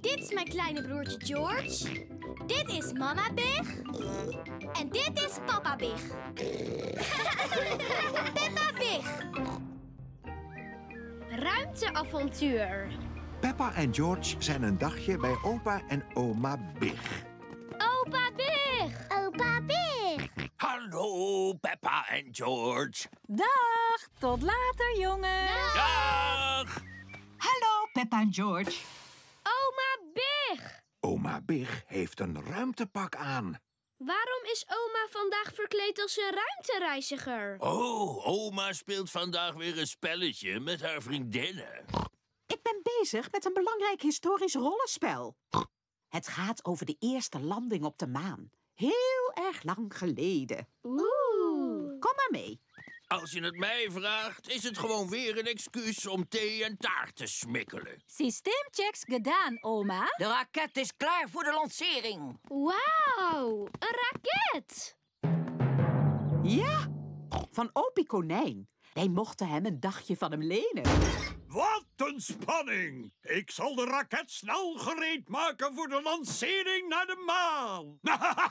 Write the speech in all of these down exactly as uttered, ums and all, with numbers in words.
Dit is mijn kleine broertje George. Dit is mama Big. En dit is papa Big. Peppa Big. Ruimteavontuur. Peppa en George zijn een dagje bij opa en oma Big. Opa Big. Opa Big. Hallo, Peppa en George. Dag, tot later, jongens. Dag! Hallo, Peppa en George. Oma Big. Oma Big heeft een ruimtepak aan. Waarom is oma vandaag verkleed als een ruimtereiziger? Oh, oma speelt vandaag weer een spelletje met haar vriendinnen. Ik ben bezig met een belangrijk historisch rollenspel. Het gaat over de eerste landing op de maan. Heel erg lang geleden. Oeh. Kom maar mee. Als je het mij vraagt, is het gewoon weer een excuus om thee en taart te smikkelen. Systeemchecks gedaan, oma. De raket is klaar voor de lancering. Wauw, een raket. Ja, van Opie Konijn. Wij mochten hem een dagje van hem lenen. Wat een spanning! Ik zal de raket snel gereed maken voor de lancering naar de maan.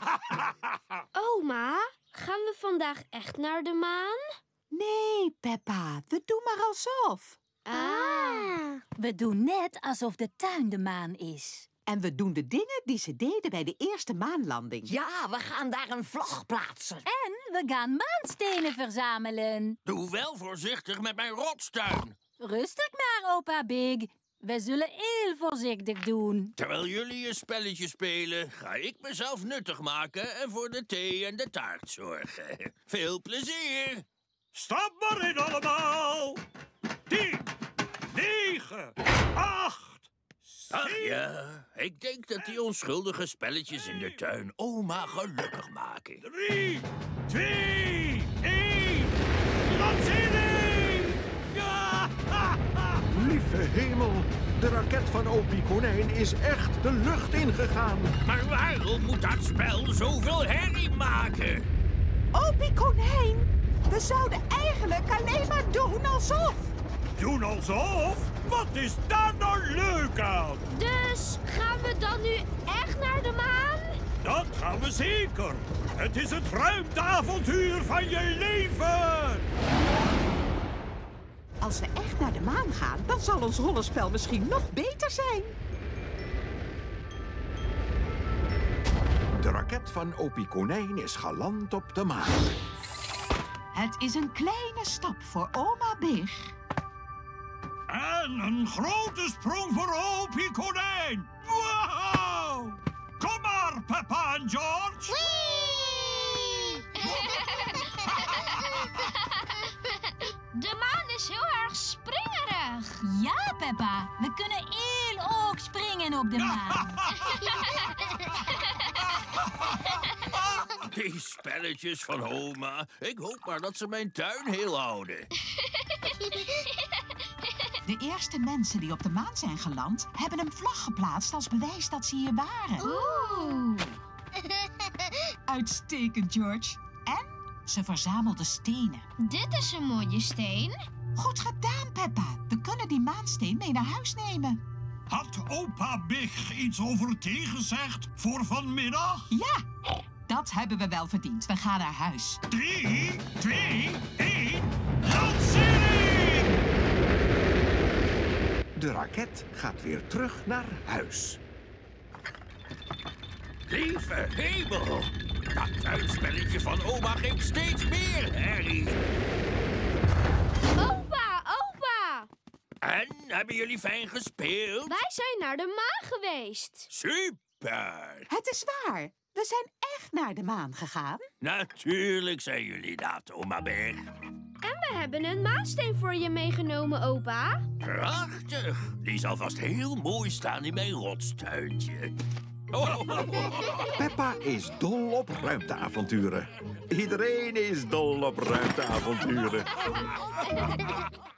Oma, gaan we vandaag echt naar de maan? Nee, Peppa, we doen maar alsof. Ah. We doen net alsof de tuin de maan is. En we doen de dingen die ze deden bij de eerste maanlanding. Ja, we gaan daar een vlag plaatsen. En we gaan maanstenen verzamelen. Doe wel voorzichtig met mijn rotstuin. Rustig maar, opa Big. We zullen heel voorzichtig doen. Terwijl jullie een spelletje spelen, ga ik mezelf nuttig maken en voor de thee en de taart zorgen. Veel plezier! Stap maar in allemaal! Tien, negen, acht, Ach zeven... ja, ik denk dat die onschuldige spelletjes in de tuin oma gelukkig maken. Drie, twee, één, lancering! Ja! Lieve hemel, de raket van Opie Konijn is echt de lucht ingegaan. Maar waarom moet dat spel zoveel herrie maken? Opie Konijn, we zouden eigenlijk alleen maar doen alsof. Doen alsof? Wat is daar nou leuk aan? Dus gaan we dan nu echt naar de maan? Dat gaan we zeker. Het is het ruimteavontuur van je leven. Als we echt naar de maan gaan, dan zal ons rollenspel misschien nog beter zijn. De raket van Opie Konijn is geland op de maan. Het is een kleine stap voor oma Big. En een grote sprong voor Opie Konijn. Wow! Kom maar, Peppa en George. De maan is heel erg springerig. Ja, Peppa. We kunnen heel hoog springen op de maan. Die spelletjes van oma. Ik hoop maar dat ze mijn tuin heel houden. De eerste mensen die op de maan zijn geland, hebben een vlag geplaatst als bewijs dat ze hier waren. Oeh. Uitstekend, George. En ze verzamelden stenen. Dit is een mooie steen. Goed gedaan, Peppa. We kunnen die maansteen mee naar huis nemen. Had opa Big iets over thee gezegd voor vanmiddag? Ja, dat hebben we wel verdiend. We gaan naar huis. Drie, twee, één, lancering! De raket gaat weer terug naar huis. Lieve hemel! Dat tuinspelletje van oma ging steeds meer herrie. Opa, opa. En, hebben jullie fijn gespeeld? Wij zijn naar de maan geweest. Super! Het is waar. We zijn echt naar de maan gegaan. Natuurlijk zijn jullie dat, oma Big. En we hebben een maansteen voor je meegenomen, opa. Prachtig! Die zal vast heel mooi staan in mijn rotstuintje. Peppa is dol op ruimteavonturen. Iedereen is dol op ruimteavonturen.